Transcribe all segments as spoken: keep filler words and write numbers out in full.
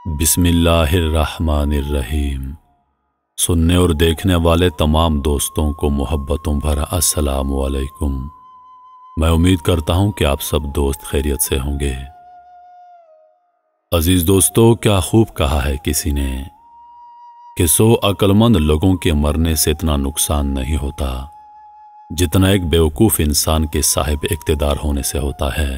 बिस्मिल्लाहिर्रहमानिर्रहीम। सुनने और देखने वाले तमाम दोस्तों को मोहब्बतों भरा अस्सलाम वालेकुम। मैं उम्मीद करता हूं कि आप सब दोस्त खैरियत से होंगे। अजीज दोस्तों, क्या खूब कहा है किसी ने कि सौ अक्लमंद लोगों के मरने से इतना नुकसान नहीं होता जितना एक बेवकूफ़ इंसान के साहिब इख्तिदार होने से होता है।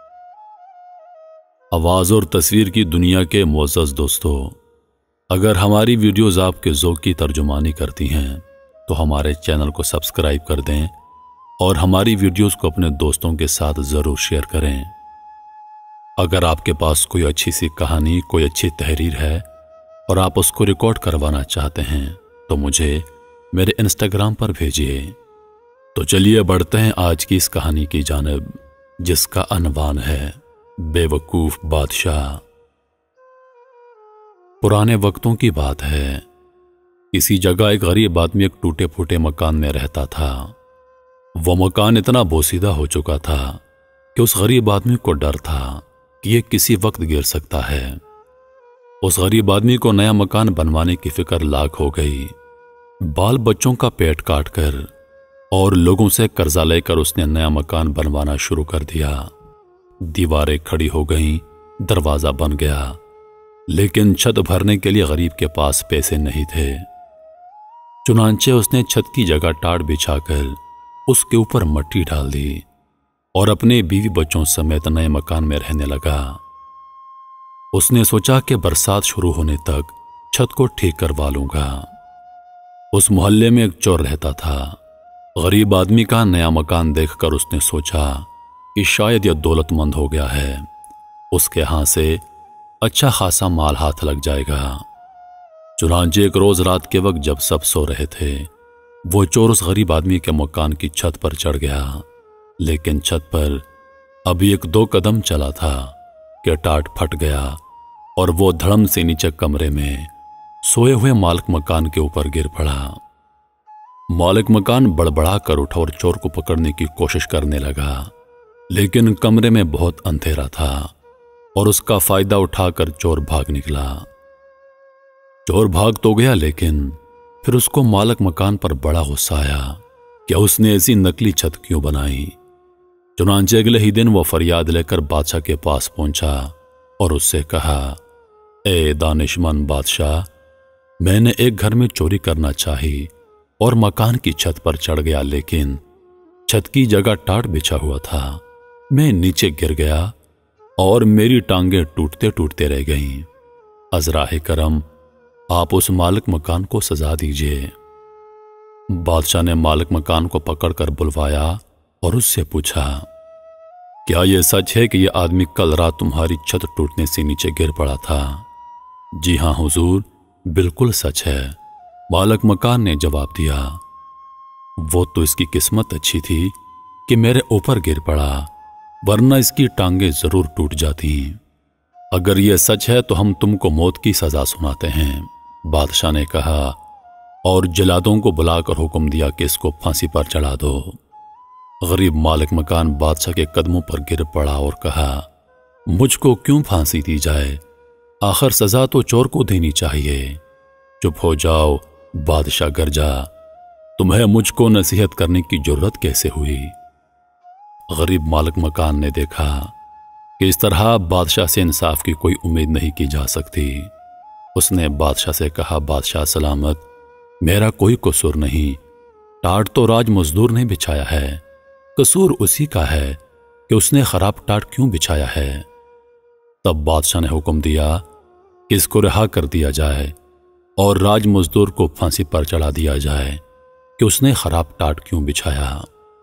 आवाज़ और तस्वीर की दुनिया के मुअज़्ज़ज़ दोस्तों, अगर हमारी वीडियोज़ आपके ज़ौक़ की तर्जुमानी करती हैं तो हमारे चैनल को सब्सक्राइब कर दें और हमारी वीडियोज़ को अपने दोस्तों के साथ ज़रूर शेयर करें। अगर आपके पास कोई अच्छी सी कहानी, कोई अच्छी तहरीर है और आप उसको रिकॉर्ड करवाना चाहते हैं तो मुझे मेरे इंस्टाग्राम पर भेजिए। तो चलिए बढ़ते हैं आज की इस कहानी की जानिब, जिसका अनवान है बेवकूफ बादशाह। पुराने वक्तों की बात है। किसी जगह एक गरीब आदमी एक टूटे फूटे मकान में रहता था। वो मकान इतना बोसीदा हो चुका था कि उस गरीब आदमी को डर था कि ये किसी वक्त गिर सकता है। उस गरीब आदमी को नया मकान बनवाने की फिक्र लाख हो गई। बाल बच्चों का पेट काट कर और लोगों से कर्जा लेकर उसने नया मकान बनवाना शुरू कर दिया। दीवारें खड़ी हो गईं, दरवाजा बन गया, लेकिन छत भरने के लिए गरीब के पास पैसे नहीं थे। चुनांचे उसने छत की जगह टाट बिछाकर उसके ऊपर मट्टी डाल दी और अपने बीवी बच्चों समेत नए मकान में रहने लगा। उसने सोचा कि बरसात शुरू होने तक छत को ठीक करवा लूंगा। उस मोहल्ले में एक चोर रहता था। गरीब आदमी का नया मकान देखकर उसने सोचा कि शायद यह दौलतमंद हो गया है, उसके हाथ से अच्छा खासा माल हाथ लग जाएगा। चुनांचे एक रोज रात के वक्त जब सब सो रहे थे, वो चोर उस गरीब आदमी के मकान की छत पर चढ़ गया। लेकिन छत पर अभी एक दो कदम चला था कि टाट फट गया और वो धड़म से नीचे कमरे में सोए हुए मालिक मकान के ऊपर गिर पड़ा। मालिक मकान बड़बड़ा कर उठा और चोर को पकड़ने की कोशिश करने लगा, लेकिन कमरे में बहुत अंधेरा था और उसका फायदा उठाकर चोर भाग निकला। चोर भाग तो गया, लेकिन फिर उसको मालिक मकान पर बड़ा गुस्सा आया कि उसने ऐसी नकली छत क्यों बनाई। चुनांचे अगले ही दिन वो फरियाद लेकर बादशाह के पास पहुंचा और उससे कहा, ए दानिशमंद बादशाह, मैंने एक घर में चोरी करना चाही और मकान की छत पर चढ़ गया, लेकिन छत की जगह टाट बिछा हुआ था। मैं नीचे गिर गया और मेरी टांगें टूटते टूटते रह गईं। अज़राए करम, आप उस मालिक मकान को सजा दीजिए। बादशाह ने मालिक मकान को पकड़कर बुलवाया और उससे पूछा, क्या यह सच है कि यह आदमी कल रात तुम्हारी छत टूटने से नीचे गिर पड़ा था? जी हाँ हुजूर, बिल्कुल सच है, मालिक मकान ने जवाब दिया। वो तो इसकी किस्मत अच्छी थी कि मेरे ऊपर गिर पड़ा, वरना इसकी टांगें जरूर टूट जाती। अगर यह सच है तो हम तुमको मौत की सजा सुनाते हैं, बादशाह ने कहा, और जलादों को बुलाकर हुक्म दिया कि इसको फांसी पर चढ़ा दो। गरीब मालिक मकान बादशाह के कदमों पर गिर पड़ा और कहा, मुझको क्यों फांसी दी जाए? आखिर सजा तो चोर को देनी चाहिए। चुप हो जाओ, बादशाह गरजा, तुम्हें मुझको नसीहत करने की जरूरत कैसे हुई? गरीब मालिक मकान ने देखा कि इस तरह बादशाह से इंसाफ की कोई उम्मीद नहीं की जा सकती। उसने बादशाह से कहा, बादशाह सलामत, मेरा कोई कसूर नहीं, टाट तो राज मजदूर ने बिछाया है, कसूर उसी का है कि उसने खराब टाट क्यों बिछाया है। तब बादशाह ने हुक्म दिया कि इसको रिहा कर दिया जाए और राज मजदूर को फांसी पर चढ़ा दिया जाए कि उसने खराब टाट क्यों बिछाया।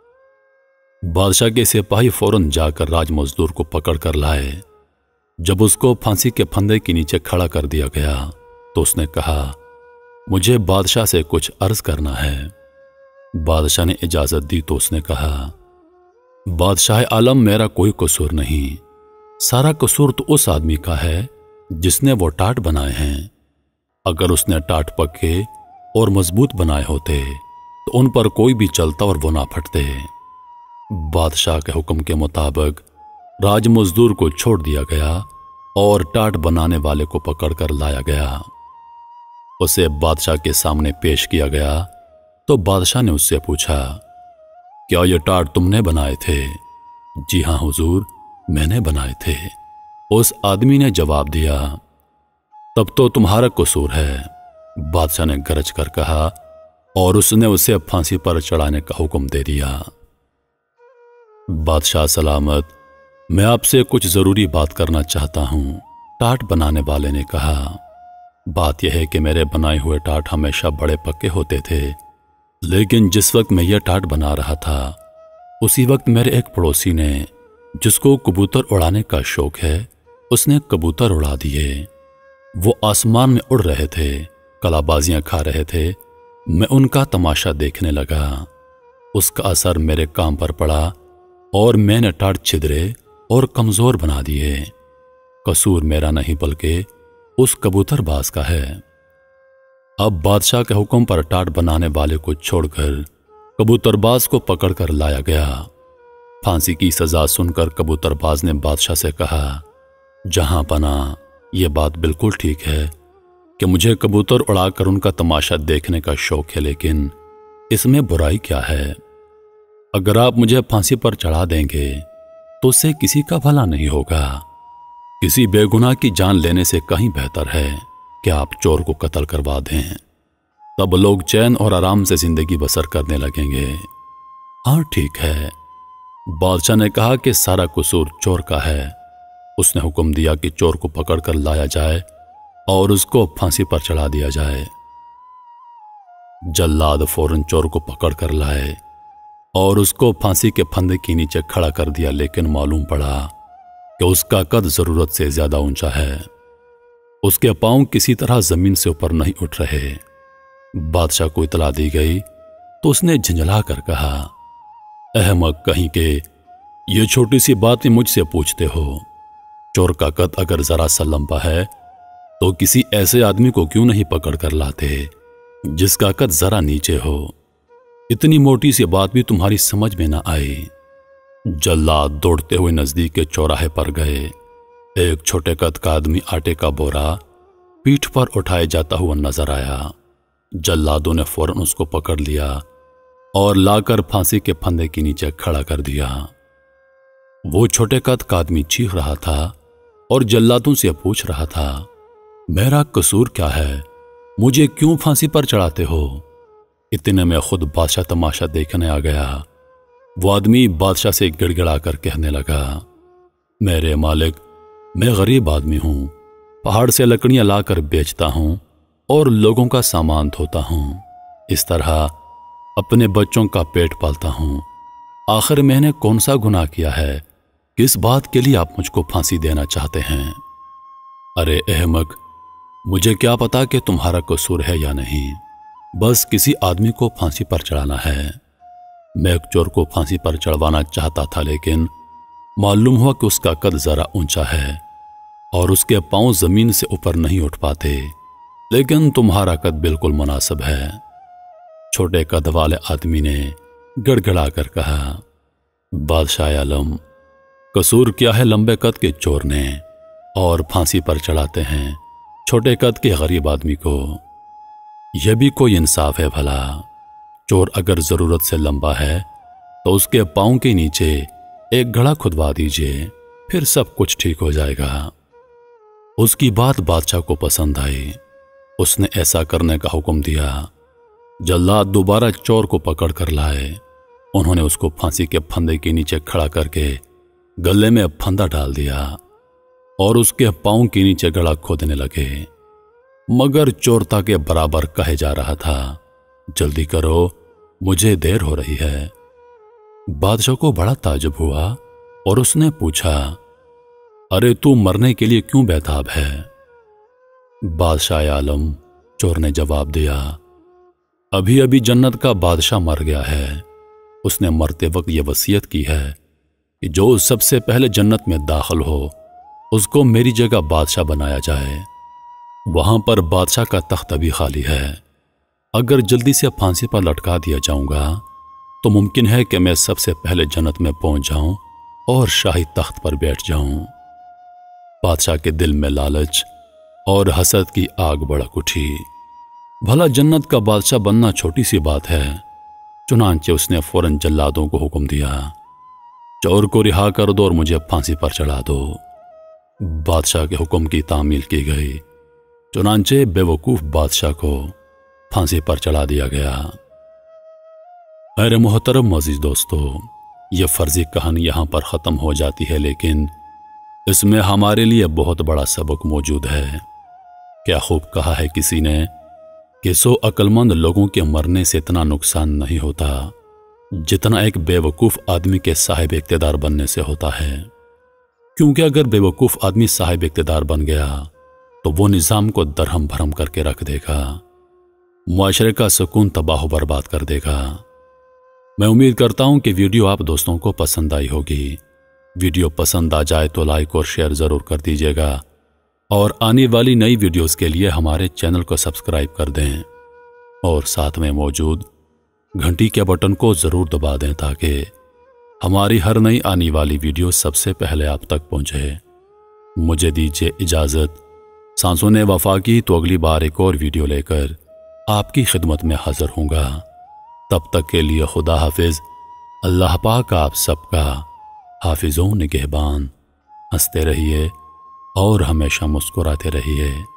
बादशाह के सिपाही फौरन जाकर राज मजदूर को पकड़ कर लाए। जब उसको फांसी के फंदे के नीचे खड़ा कर दिया गया तो उसने कहा, मुझे बादशाह से कुछ अर्ज करना है। बादशाह ने इजाजत दी तो उसने कहा, बादशाह आलम, मेरा कोई कसूर नहीं, सारा कसूर तो उस आदमी का है जिसने वो टाट बनाए हैं। अगर उसने टाट पक्के और मजबूत बनाए होते तो उन पर कोई भी चलता और वो ना फटते। बादशाह के हुक्म के मुताबिक राज मजदूर को छोड़ दिया गया اور ٹاٹ بنانے والے کو پکڑ کر لایا گیا۔ اسے بادشاہ کے سامنے پیش کیا گیا تو بادشاہ نے اس سے پوچھا، کیا یہ ٹاٹ تم نے بنائے تھے؟ جی ہاں حضور، میں نے بنائے تھے۔ اس آدمی نے جواب دیا، تب تو تمہارا قصور ہے۔ بادشاہ نے گرج کر کہا اور اس نے اسے پھانسی پر چڑھانے کا حکم دے دیا۔ بادشاہ سلامت، میں آپ سے کچھ ضروری بات کرنا چاہتا ہوں، ٹاٹ بنانے والے نے کہا۔ بات یہ ہے کہ میرے بنائے ہوئے ٹاٹ ہمیشہ بڑے پکے ہوتے تھے، لیکن جس وقت میں یہ ٹاٹ بنا رہا تھا اسی وقت میرے ایک پڑوسی نے، جس کو کبوتر اڑانے کا شوق ہے، اس نے کبوتر اڑا دیے۔ وہ آسمان میں اڑ رہے تھے، کلا بازیاں کھا رہے تھے۔ میں ان کا تماشا دیکھنے لگا۔ اس کا اثر میرے کام پر پڑا اور میں نے ٹاٹ چھدرے اور کمزور بنا دیے۔ قصور میرا نہیں بلکہ اس کبوتر باز کا ہے۔ اب بادشاہ کے حکم پر ٹاٹ بنانے والے کو چھوڑ کر کبوتر باز کو پکڑ کر لایا گیا۔ پھانسی کی سزا سن کر کبوتر باز نے بادشاہ سے کہا، جہاں پناہ، یہ بات بالکل ٹھیک ہے کہ مجھے کبوتر اڑا کر ان کا تماشا دیکھنے کا شوق ہے، لیکن اس میں برائی کیا ہے؟ اگر آپ مجھے پھانسی پر چڑھا دیں گے تو اس سے کسی کا بھلا نہیں ہوگا۔ کسی بے گناہ کی جان لینے سے کہیں بہتر ہے کہ آپ چور کو قتل کروا دیں، تب لوگ چین اور آرام سے زندگی بسر کرنے لگیں گے۔ ہاں ٹھیک ہے۔ بادشاہ نے کہا کہ سارا قصور چور کا ہے۔ اس نے حکم دیا کہ چور کو پکڑ کر لایا جائے اور اس کو پھانسی پر چڑھا دیا جائے۔ جلاد فوراً چور کو پکڑ کر لائے اور اس کو پھانسی کے پھندے کے نیچے کھڑا کر دیا، لیکن معلوم پڑا کہ اس کا قد ضرورت سے زیادہ اونچا ہے۔ اس کے پاؤں کسی طرح زمین سے اوپر نہیں اٹھ رہے۔ بادشاہ کو اطلاع دی گئی تو اس نے جھنجھلا کر کہا، احمق کہیں کہ یہ چھوٹی سی بات مجھ سے پوچھتے ہو؟ چور کا قد اگر ذرا سا لمبا ہے تو کسی ایسے آدمی کو کیوں نہیں پکڑ کر لاتے جس کا قد ذرا نیچے ہو؟ اتنی موٹی سی بات بھی تمہاری سمجھ میں نہ آئی۔ جلاد دوڑتے ہوئے نزدیک کے چوراہے پر گئے۔ ایک چھوٹے قد کا آدمی آٹے کا بورا پیٹھ پر اٹھائے جاتا ہوا نظر آیا۔ جلادوں نے فوراً اس کو پکڑ لیا اور لا کر پھانسی کے پھندے کے نیچے کھڑا کر دیا۔ وہ چھوٹے قد کا آدمی چیخ رہا تھا اور جلادوں سے پوچھ رہا تھا، میرا قصور کیا ہے؟ مجھے کیوں پھانسی پر چڑھاتے ہو؟ اتنے میں خود بادشاہ تماشا دیکھنے آ گیا۔ وہ آدمی بادشاہ سے گڑ گڑا کر کہنے لگا، میرے مالک، میں غریب آدمی ہوں، پہاڑ سے لکڑیاں لا کر بیچتا ہوں اور لوگوں کا سامان دھوتا ہوں، اس طرح اپنے بچوں کا پیٹ پالتا ہوں۔ آخر میں نے کون سا گناہ کیا ہے؟ کس بات کے لیے آپ مجھ کو پھانسی دینا چاہتے ہیں؟ ارے احمق، مجھے کیا پتا کہ تمہارا قصور ہے یا نہیں، بس کسی آدمی کو پھانسی پر چڑھانا ہے۔ میں ایک چور کو پھانسی پر چڑھوانا چاہتا تھا، لیکن معلوم ہوا کہ اس کا قد ذرا اونچا ہے اور اس کے پاؤں زمین سے اوپر نہیں اٹھ پاتے، لیکن تمہارا قد بالکل مناسب ہے۔ چھوٹے قد والے آدمی نے گڑ گڑا کر کہا، بادشاہ عالم، قصور کیا ہے لمبے قد کے چور نے، اور پھانسی پر چڑھاتے ہیں چھوٹے قد کے غریب آدمی کو؟ یہ بھی کوئی انصاف ہے بھلا؟ چور اگر ضرورت سے لمبا ہے تو اس کے پاؤں کے نیچے ایک گڑھا کھدوا دیجئے، پھر سب کچھ ٹھیک ہو جائے گا۔ اس کی بات بادشاہ کو پسند آئی۔ اس نے ایسا کرنے کا حکم دیا۔ جلاد دوبارہ چور کو پکڑ کر لائے۔ انہوں نے اس کو پھانسی کے پھندے کے نیچے کھڑا کر کے گلے میں پھندا ڈال دیا اور اس کے پاؤں کے نیچے گڑھا کھودنے لگے، مگر چورتا کے برابر کہے جا رہا تھا، جلدی کرو، مجھے دیر ہو رہی ہے۔ بادشاہ کو بڑا تعجب ہوا اور اس نے پوچھا، ارے تو مرنے کے لیے کیوں بیتاب ہے؟ بادشاہ عالم، چور نے جواب دیا، ابھی ابھی جنت کا بادشاہ مر گیا ہے۔ اس نے مرتے وقت یہ وصیت کی ہے کہ جو سب سے پہلے جنت میں داخل ہو اس کو میری جگہ بادشاہ بنایا جائے۔ وہاں پر بادشاہ کا تخت ابھی خالی ہے۔ اگر جلدی سے پھانسی پر لٹکا دیا جاؤں گا تو ممکن ہے کہ میں سب سے پہلے جنت میں پہنچ جاؤں اور شاہی تخت پر بیٹھ جاؤں۔ بادشاہ کے دل میں لالچ اور حسد کی آگ بھڑک اٹھی۔ بھلا جنت کا بادشاہ بننا چھوٹی سی بات ہے؟ چنانچہ اس نے فوراً جلادوں کو حکم دیا، چور کو رہا کر دو اور مجھے پھانسی پر چڑھا دو۔ بادشاہ کے حکم کی تعمیل کی گئی، چنانچہ بے وقوف بادشاہ کو پھانسی پر چڑھا دیا گیا۔ میرے محترم عزیز دوستو، یہ فرضی کہانی یہاں پر ختم ہو جاتی ہے، لیکن اس میں ہمارے لیے بہت بڑا سبق موجود ہے۔ کیا خوب کہا ہے کسی نے کہ سو عقل مند لوگوں کے مرنے سے اتنا نقصان نہیں ہوتا جتنا ایک بے وقوف آدمی کے صاحب اقتدار بننے سے ہوتا ہے، کیونکہ اگر بے وقوف آدمی صاحب اقتدار بن گیا تو وہ نظام کو درہم بھرم کر کے رکھ دے گا، معاشرے کا سکون تباہ و برباد کر دے گا۔ میں امید کرتا ہوں کہ ویڈیو آپ دوستوں کو پسند آئی ہوگی۔ ویڈیو پسند آ جائے تو لائک اور شیئر ضرور کر دیجیے گا، اور آنے والی نئی ویڈیوز کے لیے ہمارے چینل کو سبسکرائب کر دیں اور ساتھ میں موجود گھنٹی کے بٹن کو ضرور دبا دیں تاکہ ہماری ہر نئی آنے والی ویڈیو سب سے پہلے آپ تک پہنچے۔ مجھے دیجیے اجازت، سانسوں نے وفا کی تو اگلی بار ایک اور ویڈیو لے کر آپ کی خدمت میں حاضر ہوں گا۔ تب تک کے لیے خدا حافظ۔ اللہ پاک آپ سب کا حافظ و نگہبان۔ ہنستے رہیے اور ہمیشہ مسکراتے رہیے۔